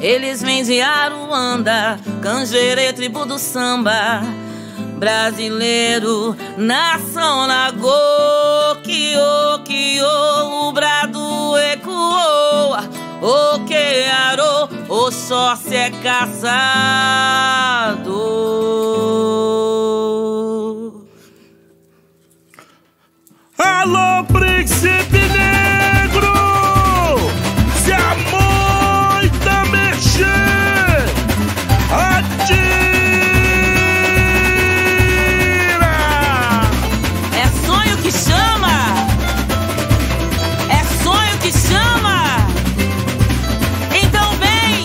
Eles vêm de Aruanda, Canjere, tribo do samba brasileiro, nação Nagô, Kio, o brado ecoa, o Quearo, o sócio é caçador. Alô, príncipe negro, se a moita mexer, atira. É sonho que chama, é sonho que chama. Então vem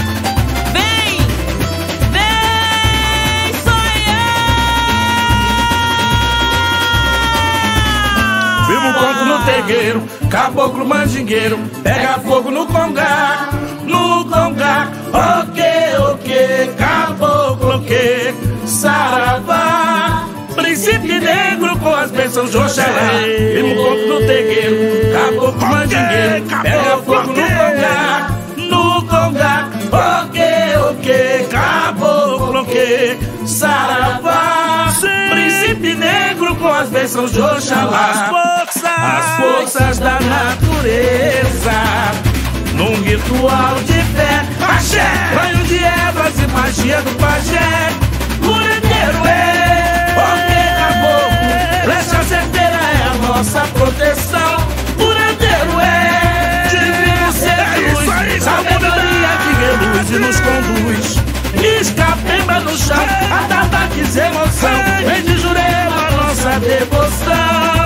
sonhar. Vivo um conto no terreiro, caboclo mandingueiro, pega fogo no congá, ok, caboclo que, saravá, príncipe negro com as bênçãos de Oxalá. Vivo um conto no terreiro, caboclo mandingueiro, pega fogo no congá, ok, caboclo que, saravá, príncipe negro com as bênçãos de Oxalá. As forças da natureza, num ritual de fé, axé, banho de ervas e magia do pajé. Curandeiro porque caboclo, flecha certeira é a nossa proteção. Curandeiro divino ser luz, sabedoria que reluz e nos conduz. Escapemba no chão, atabaques emoção, vem de Jurema a nossa devoção.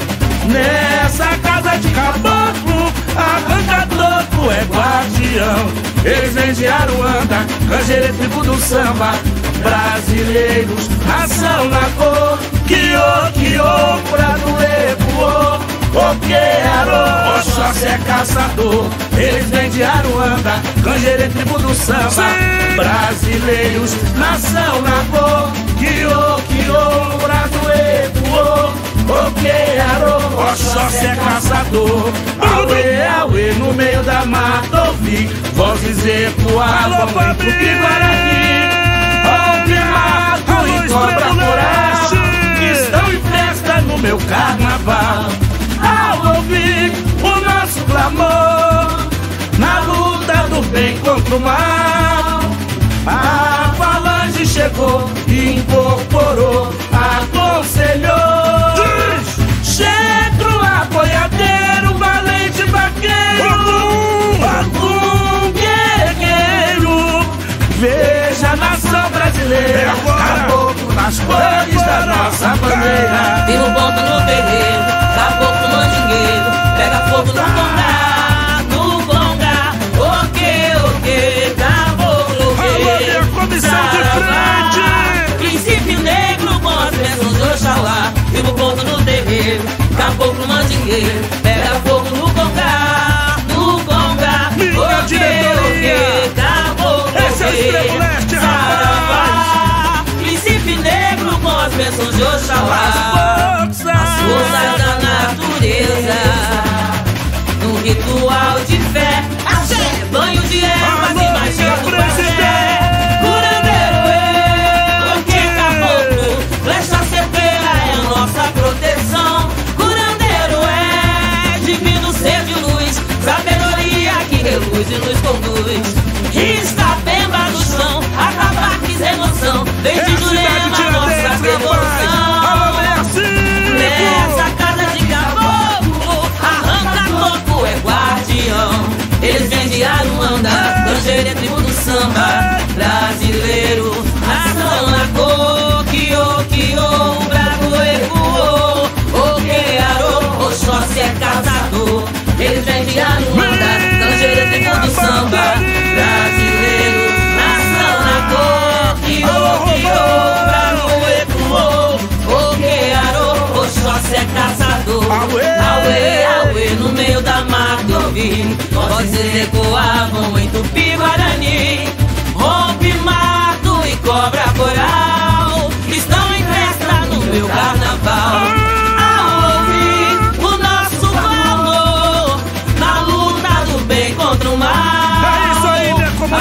Nessa casa de caboclo, arranca-toco é guardião. Eles vêm de Aruanda, Canjere, tribo do samba brasileiros, nação Nagô, Kio, brado ecoou, o Quearo, Oxóssi é caçador. Eles vêm de Aruanda, Canjere, tribo do samba brasileiros, nação Nagô, Kio, brado ecoou, o Quearo, Oxóssi é caçador. Auê, no meio da mata ouvi vozes ecoavam em Tupi-Guarani. Ouve mato e cobra coral, estão em festa no meu carnaval. Ao ouvir o nosso clamor, na luta do bem contra o mal, a falange chegou e incorporou, aconselhou. Cetro, apoiadeiro, valente vaqueiro, algum guerreiro. Veja a nação brasileira, caboclo nas cores da nossa bandeira. Vivo ponto no terreiro, caboclo mandingueiro, pega fogo no congá, ok, caboclo que, comissão de frente, princípio negro com as bênçãos de Oxalá. Vivo ponto no terreiro, caboclo mandingueiro, pega fogo no congá, ok, caboclo que, saravá, princípio negro com as bênçãos de Oxalá. As forças da natureza, num ritual de fé, axé, banho de ervas e magia do pajé. Curandeiro porque caboclo, flecha certeira é a nossa proteção. Curandeiro divino ser de luz, sabedoria que reluz e nos conduz. Escapemba no chão, atabaques emoção, vem de Jurema a nossa devoção. Nessa casa de caboclo, arranca-toco é guardião. Eles vêm de Aruanda, Canjere, tribo do samba brasileiro, nação Nagô, Kio, o brado ecoou, o Quearo, Oxóssi é caçador. Eles vêm de Aruanda, Canjere, tribo do samba brasileiro, nação Nagô, Kio, o brado ecoou, o Quearo, Oxóssi é caçador. Auê, no meio da mata ouvi vozes ecoavam em Tupi-Guarani. Rompe mato e cobra coral, estão em festa no meu carnaval. Ao ouvir o nosso clamor, na luta do bem contra o mal,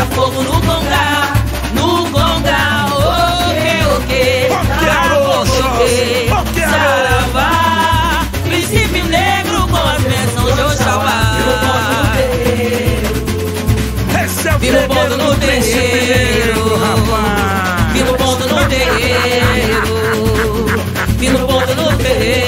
fogo no congá, no congá, ok, saravá, princípio negro com as bênçãos de Oxalá. Vi no ponto no terreiro, vi no ponto no terreiro, vi no ponto no terreiro.